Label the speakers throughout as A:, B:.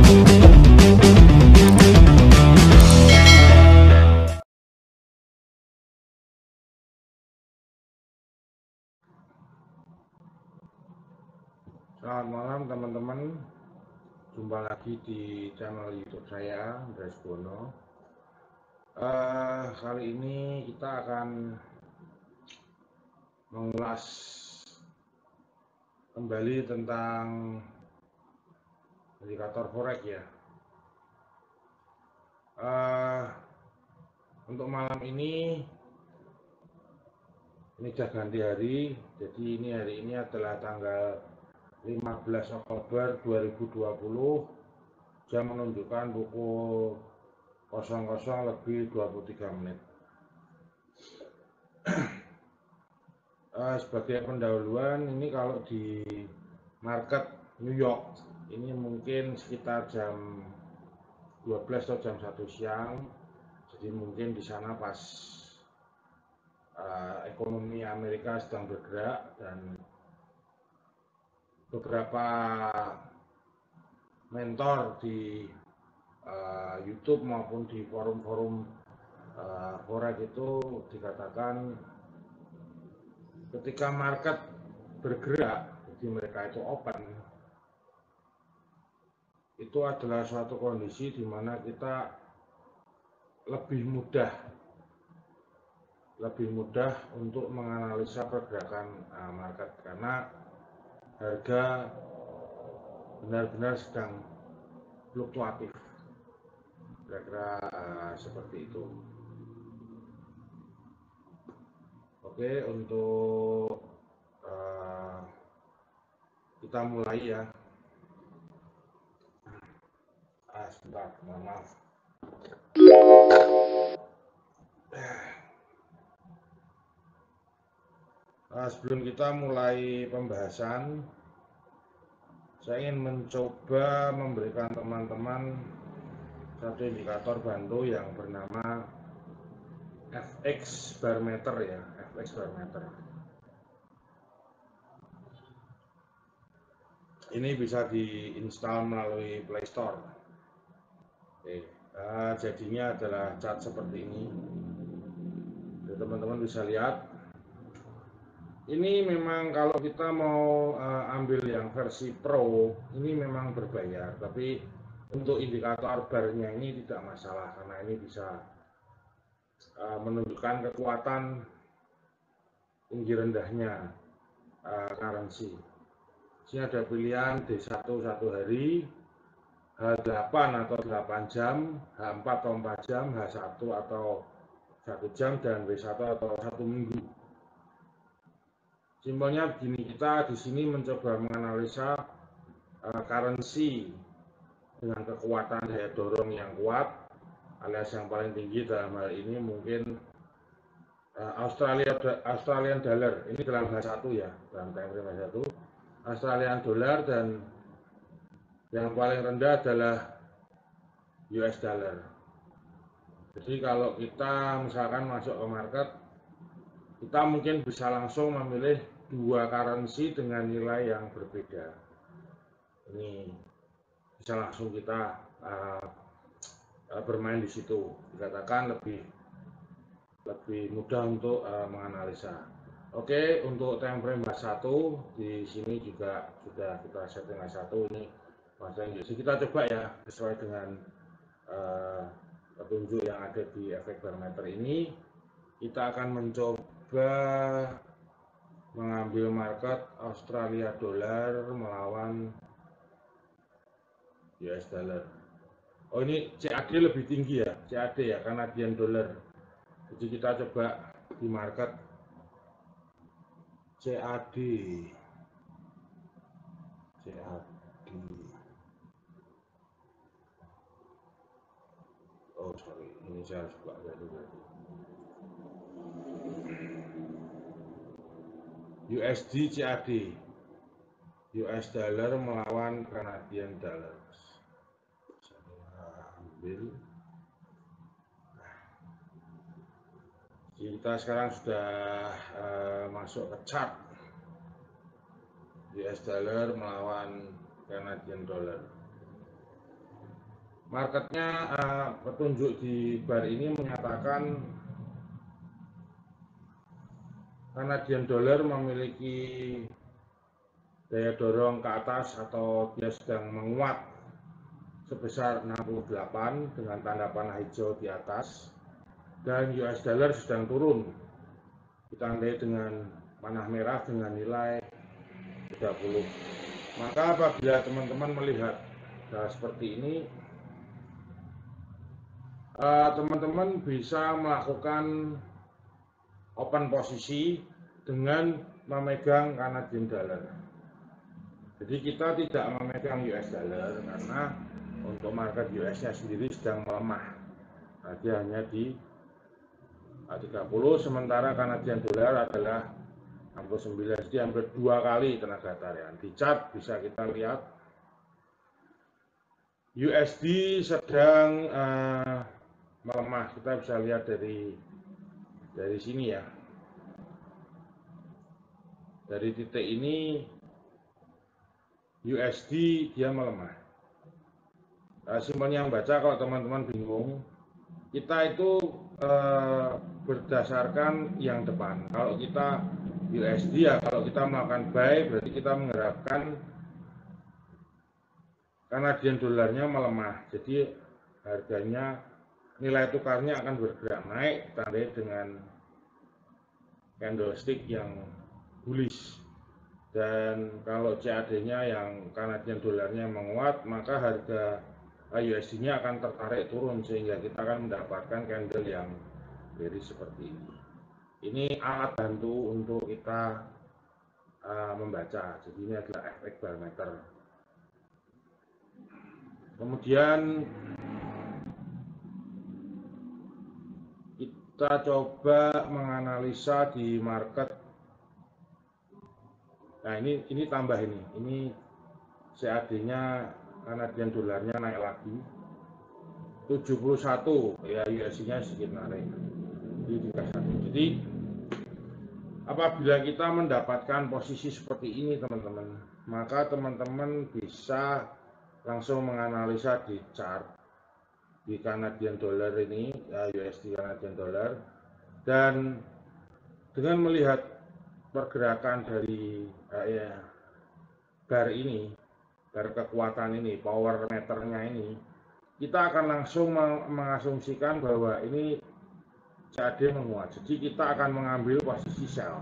A: Selamat malam teman-teman, jumpa lagi di channel YouTube saya, Andreas Bono. Kali ini kita akan mengulas kembali tentang indikator forex ya. Untuk malam ini sudah ganti hari, jadi hari ini adalah tanggal 15 Oktober 2020, jam menunjukkan pukul 00:23. Sebagai pendahuluan, ini kalau di market New York ini mungkin sekitar jam 12 atau jam 1 siang, jadi mungkin di sana pas ekonomi Amerika sedang bergerak, dan beberapa mentor di YouTube maupun di forum-forum forex itu dikatakan ketika market bergerak, jadi mereka itu open, itu adalah suatu kondisi di mana kita lebih mudah untuk menganalisa pergerakan market, karena harga benar-benar sedang fluktuatif, kira-kira seperti itu. Oke, untuk kita mulai ya. Sebentar, mohon maaf. Sebelum kita mulai pembahasan, saya ingin mencoba memberikan teman-teman satu indikator bantu yang bernama FX Barometer ya, FX Barometer. Ini bisa diinstal melalui Play Store. Oke, jadinya adalah chart seperti ini. Teman-teman bisa lihat. Ini memang kalau kita mau ambil yang versi Pro, ini memang berbayar, tapi untuk indikator barnya ini tidak masalah, karena ini bisa menunjukkan kekuatan tinggi rendahnya currency. Sini ada pilihan D1 1 hari, H8 atau 8 jam, H4 atau 4 jam, H1 atau 1 jam, dan W1 atau 1 minggu. Simbolnya begini, kita di sini mencoba menganalisa currency dengan kekuatan daya dorong yang kuat, alias yang paling tinggi dalam hal ini mungkin Australian dollar. Ini dalam H1 ya, dalam time frame H1, Australian dollar, dan yang paling rendah adalah US dollar. Jadi kalau kita misalkan masuk ke market, kita mungkin bisa langsung memilih dua currency dengan nilai yang berbeda. Ini bisa langsung kita bermain di situ. Dikatakan lebih mudah untuk menganalisa. Oke, untuk time frame H1 di sini juga sudah kita setting H1 ini bahasa Inggris. Kita coba ya sesuai dengan petunjuk yang ada di efek barometer ini. Kita akan mencoba mengambil market Australia dollar melawan US dollar. Oh, ini CAD lebih tinggi ya, CAD ya, Canadian dollar. Jadi kita coba di market CAD. Oh sorry, ini saya harus buka dulu. USD CAD, US dollar melawan Canadian dollar. Saya ambil. Kita sekarang sudah masuk ke chart US dollar melawan Canadian dollar. marketnya petunjuk di bar ini menyatakan Canadian dollar memiliki daya dorong ke atas atau dia sedang menguat sebesar 68 dengan tanda panah hijau di atas, dan US dollar sedang turun ditandai dengan panah merah dengan nilai 30. Maka apabila teman-teman melihat hal seperti ini, teman-teman bisa melakukan open posisi dengan memegang Canadian dollar. Jadi kita tidak memegang US dollar karena untuk market US-nya sendiri sedang melemah. Dia hanya di 30, sementara Canadian dollar adalah 69, jadi hampir 2 kali tenaga tarian. Di chart bisa kita lihat USD sedang melemah. Kita bisa lihat dari sini ya. Dari titik ini USD dia melemah. Simpelnya yang baca, kalau teman-teman bingung, kita itu berdasarkan yang depan. Kalau kita USD ya, kalau kita melakukan buy berarti kita mengharapkan Canadian dolarnya melemah. Jadi harganya, nilai tukarnya akan bergerak naik ditandai dengan candlestick yang bullish. Dan kalau CAD-nya yang Canadian dolarnya menguat, maka harga USD-nya akan tertarik turun sehingga kita akan mendapatkan candle yang bearish seperti ini. Ini alat bantu untuk kita membaca. Jadi ini adalah efek barometer. Kemudian kita coba menganalisa di market. Nah ini tambah ini CAD-nya Canadian dolarnya naik lagi 71 ya, USD-nya sedikit naik di tingkat 1. Jadi apabila kita mendapatkan posisi seperti ini teman-teman, maka teman-teman bisa langsung menganalisa di chart di Canadian dollar ini, USD Canadian dollar, dan dengan melihat pergerakan dari bar ini, bar kekuatan ini, power meternya ini, kita akan langsung mengasumsikan bahwa ini CAD menguat. Jadi kita akan mengambil posisi sell.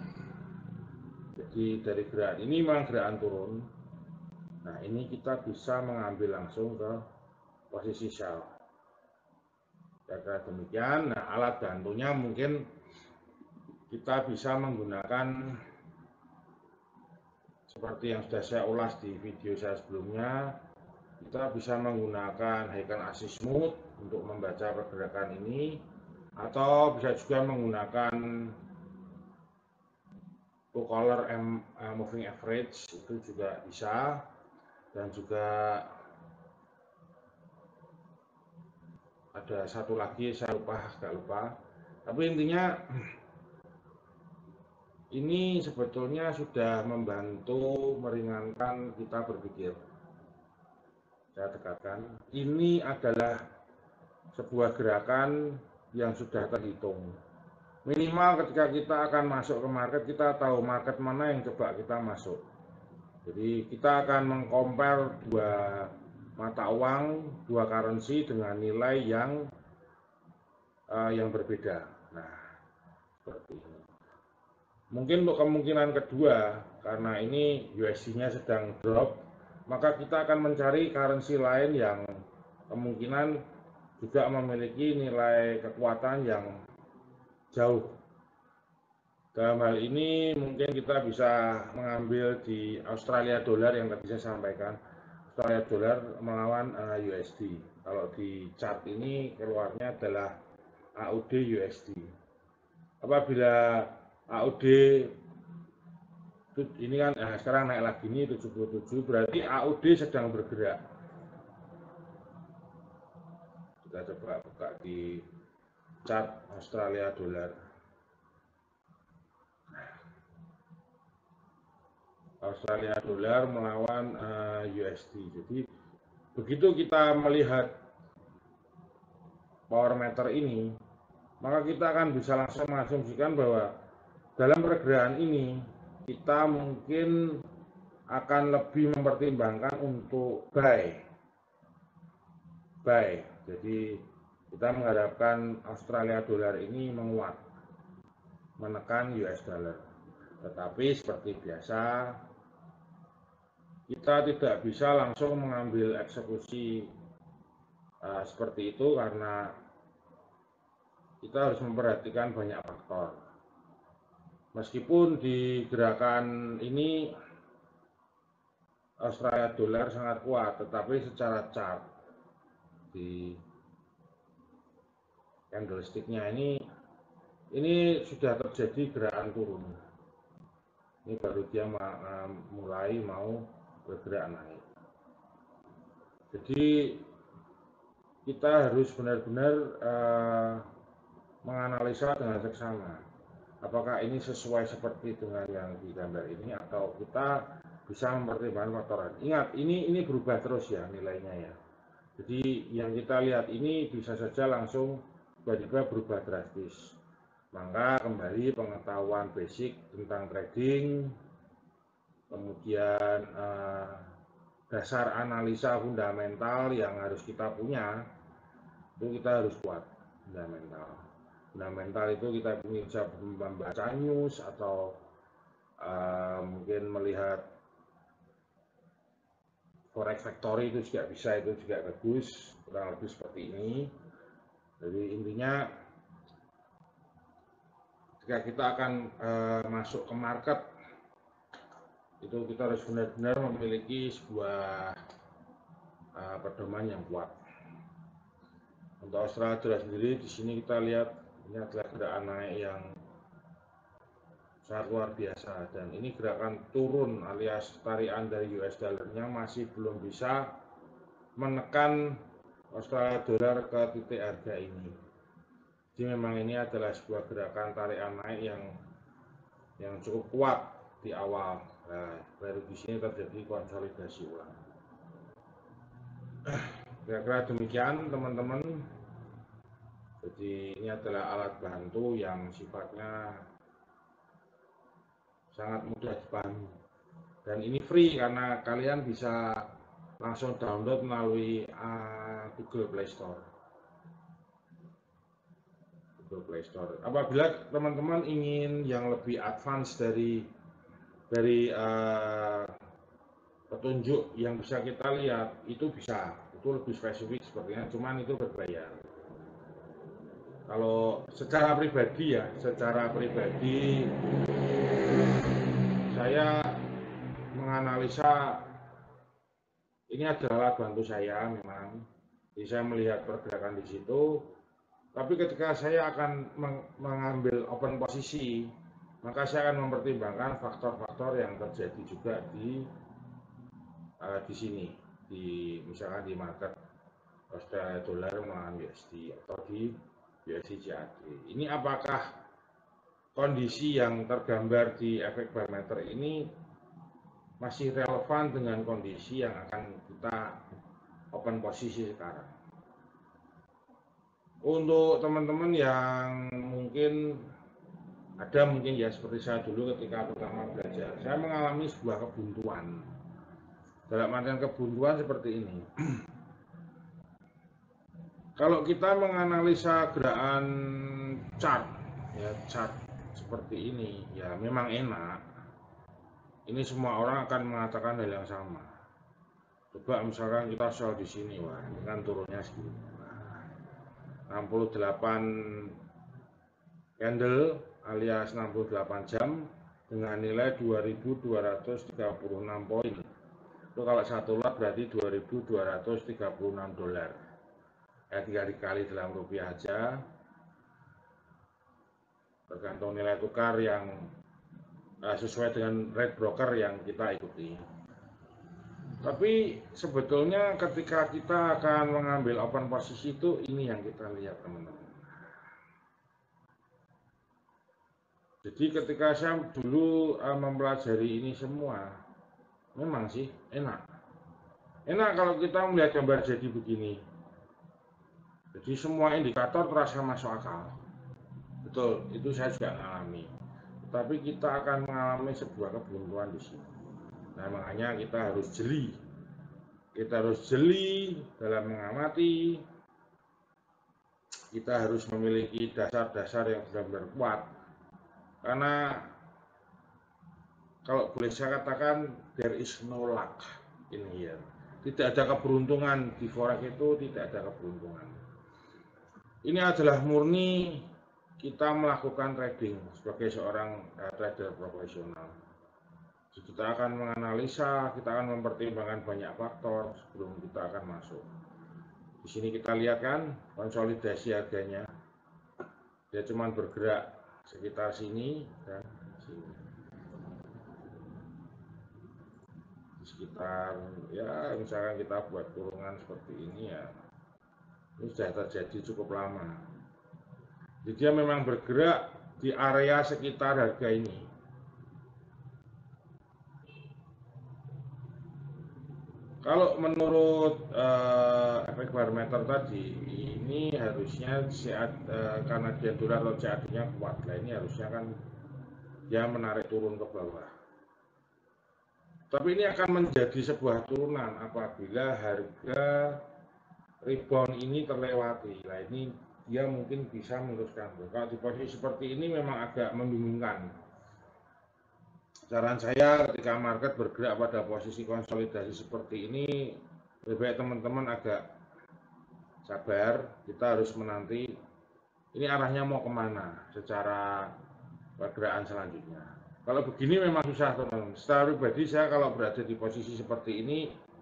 A: Jadi dari gerakan ini memang gerakan turun. Nah ini kita bisa mengambil langsung ke posisi sell. Kira-kira demikian. Nah alat bantunya mungkin kita bisa menggunakan seperti yang sudah saya ulas di video saya sebelumnya. Kita bisa menggunakan Heiken Azimuth untuk membaca pergerakan ini, atau bisa juga menggunakan two color moving average, itu juga bisa. Dan juga ada satu lagi saya agak lupa, tapi intinya ini sebetulnya sudah membantu meringankan kita berpikir. Saya tekankan, ini adalah sebuah gerakan yang sudah terhitung. Minimal ketika kita akan masuk ke market, kita tahu market mana yang coba kita masuk. Jadi kita akan mengcompare dua mata uang, dua currency dengan nilai yang berbeda. Nah, seperti ini. Mungkin untuk kemungkinan kedua, karena ini USD-nya sedang drop, maka kita akan mencari currency lain yang kemungkinan juga memiliki nilai kekuatan yang jauh. Dalam hal ini mungkin kita bisa mengambil di Australia dollar yang tadi saya sampaikan, Australia dollar melawan USD. Kalau di chart ini keluarnya adalah AUD USD. Apabila AUD ini kan sekarang naik lagi ini 77, berarti AUD sedang bergerak. Kita coba buka di chart Australia dollar. Australia dollar melawan USD. Jadi begitu kita melihat power meter ini, maka kita akan bisa langsung mengasumsikan bahwa dalam pergerakan ini kita mungkin akan lebih mempertimbangkan untuk buy. Jadi kita mengharapkan Australia dollar ini menguat, menekan US dollar. Tetapi seperti biasa, kita tidak bisa langsung mengambil eksekusi seperti itu karena kita harus memperhatikan banyak faktor. Meskipun di gerakan ini Australia dollar sangat kuat, tetapi secara chart di candlesticknya ini sudah terjadi gerakan turun. Ini baru dia mulai mau bergerak naik. Jadi kita harus benar-benar menganalisa dengan seksama. Apakah ini sesuai seperti dengan yang di gambar ini atau kita bisa mempertimbangkan faktor lain. Ingat, ini berubah terus ya nilainya ya. Jadi yang kita lihat ini bisa saja langsung tiba-tiba berubah drastis. Maka kembali pengetahuan basic tentang trading, kemudian dasar analisa fundamental yang harus kita punya, itu kita harus kuat fundamental itu kita bisa membaca news atau mungkin melihat forex factory itu juga bisa, itu juga bagus, kurang lebih seperti ini. Jadi intinya jika kita akan masuk ke market, itu kita harus benar-benar memiliki sebuah pedoman yang kuat. Untuk Australia dollar sendiri, di sini kita lihat ini adalah gerakan naik yang sangat luar biasa, dan ini gerakan turun alias tarikan dari US dollarnya masih belum bisa menekan Australia dollar ke titik harga ini. Jadi memang ini adalah sebuah gerakan tarikan naik yang cukup kuat di awal. Nah, baru di sini terjadi konsolidasi ulang. Kira-kira demikian teman-teman. Jadi ini adalah alat bantu yang sifatnya sangat mudah dipahami. Dan ini free karena kalian bisa langsung download melalui Google Play Store. Apabila teman-teman ingin yang lebih advance dari petunjuk yang bisa kita lihat, itu bisa, itu lebih spesifik sepertinya, cuman itu berbayar. Kalau secara pribadi saya menganalisa ini adalah bantu saya memang. Jadi saya melihat pergerakan di situ, tapi ketika saya akan mengambil open posisi, maka saya akan mempertimbangkan faktor-faktor yang terjadi juga di sini, misalkan di market Australia dollar melawan USD atau di USD CAD. Ini apakah kondisi yang tergambar di efek barometer ini masih relevan dengan kondisi yang akan kita open posisi sekarang. Untuk teman-teman yang mungkin ya seperti saya dulu ketika pertama belajar, saya mengalami sebuah kebuntuan. Dalam artian kebuntuan seperti ini. Kalau kita menganalisa gerakan chart seperti ini, ya memang enak. Ini semua orang akan mengatakan hal yang sama. Coba misalkan kita sell di sini, wah, ini kan turunnya segini. 68 candle alias 68 jam dengan nilai 2.236 poin. Itu kalau satu lot berarti 2.236 dolar. Ya, tinggal dikali dalam rupiah aja, tergantung nilai tukar yang sesuai dengan rate broker yang kita ikuti. Tapi sebetulnya ketika kita akan mengambil open posisi itu, ini yang kita lihat teman-teman. Jadi ketika saya dulu mempelajari ini semua, memang sih enak. Enak kalau kita melihat gambar jadi begini. Jadi semua indikator terasa masuk akal. Betul, itu saya juga mengalami. Tapi kita akan mengalami sebuah kebuntuan di sini. Nah, makanya kita harus jeli. Kita harus jeli dalam mengamati. Kita harus memiliki dasar-dasar yang benar-benar kuat. Karena kalau boleh saya katakan, there is no luck in here. Tidak ada keberuntungan di forex itu, tidak ada keberuntungan. Ini adalah murni kita melakukan trading sebagai seorang trader profesional. Kita akan menganalisa, kita akan mempertimbangkan banyak faktor sebelum kita akan masuk. Di sini kita lihat kan konsolidasi harganya, dia cuma bergerak sekitar sini dan sini. Sekitar ya misalkan kita buat kurungan seperti ini ya, ini sudah terjadi cukup lama. Jadi dia memang bergerak di area sekitar harga ini. Kalau menurut efek barometer tadi, ini harusnya Canadian dollar atau CAD-nya kuat. Nah ini harusnya kan dia menarik turun ke bawah. Tapi ini akan menjadi sebuah turunan apabila harga rebound ini terlewati. Nah ini dia mungkin bisa meneruskan. Kalau di posisi seperti ini memang agak membingungkan. Saran saya ketika market bergerak pada posisi konsolidasi seperti ini, lebih baik teman-teman agak sabar. Kita harus menanti ini arahnya mau kemana secara pergerakan selanjutnya. Kalau begini memang susah teman-teman. Secara pribadi saya kalau berada di posisi seperti ini,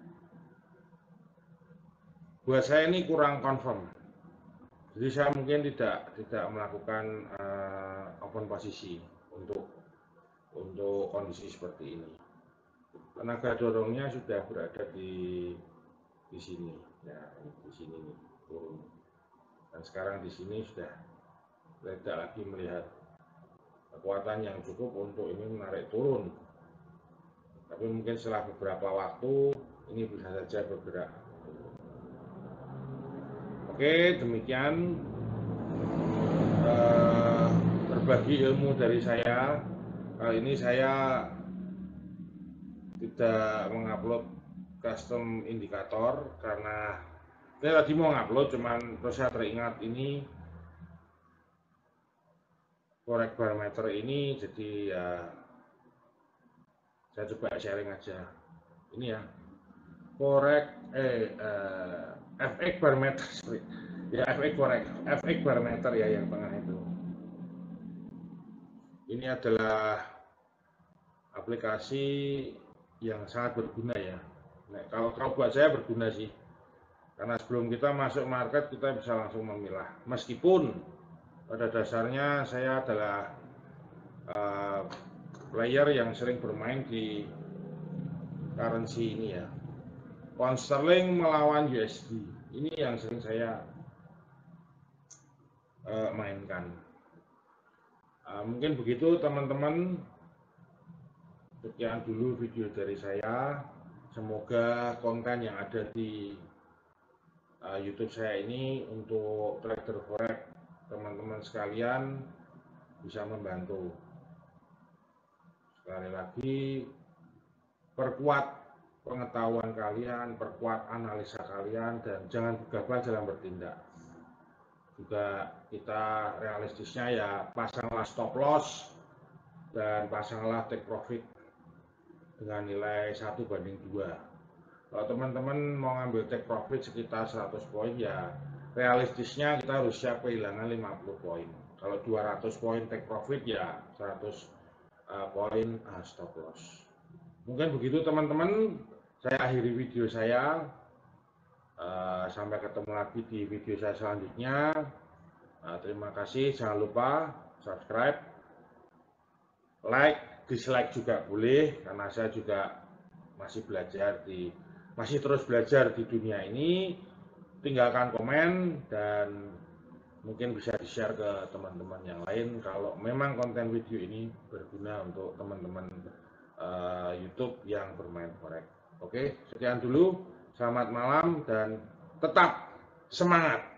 A: buat saya ini kurang confirm. Jadi saya mungkin tidak melakukan open posisi untuk kondisi seperti ini. Tenaga dorongnya sudah berada di sini, ya di sini nih, turun. Dan sekarang di sini sudah tidak lagi melihat kekuatan yang cukup untuk ini menarik turun. Tapi mungkin setelah beberapa waktu ini bisa saja bergerak. Oke, demikian berbagi ilmu dari saya. Kali ini saya tidak mengupload custom indikator karena saya tadi mau ngupload, cuman terus saya teringat ini forex barometer ini, jadi ya saya coba sharing aja. Ini ya forex FX barometer, sorry. Ya FX barometer ya yang tengah itu. Ini adalah aplikasi yang sangat berguna ya. Nah, kalau buat saya berguna sih, karena sebelum kita masuk market kita bisa langsung memilah. Meskipun pada dasarnya saya adalah player yang sering bermain di currency ini ya, pound sterling melawan USD, ini yang sering saya mainkan. Mungkin begitu teman-teman, sekian dulu video dari saya. Semoga konten yang ada di YouTube saya ini untuk trader forex teman-teman sekalian bisa membantu. Sekali lagi, perkuat pengetahuan kalian, perkuat analisa kalian, dan jangan gegabah dalam bertindak. Juga kita realistisnya ya pasanglah stop loss dan pasanglah take profit dengan nilai 1:2. Kalau teman-teman mau ngambil take profit sekitar 100 poin ya realistisnya kita harus siap kehilangan 50 poin. Kalau 200 poin take profit ya 100 poin stop loss. Mungkin begitu teman-teman, saya akhiri video saya. Sampai ketemu lagi di video saya selanjutnya. Terima kasih, jangan lupa subscribe, like, dislike juga boleh, karena saya juga masih terus belajar di dunia ini. Tinggalkan komen dan mungkin bisa di-share ke teman-teman yang lain kalau memang konten video ini berguna untuk teman-teman YouTube yang bermain forex. Oke, sekian dulu. Selamat malam dan tetap semangat.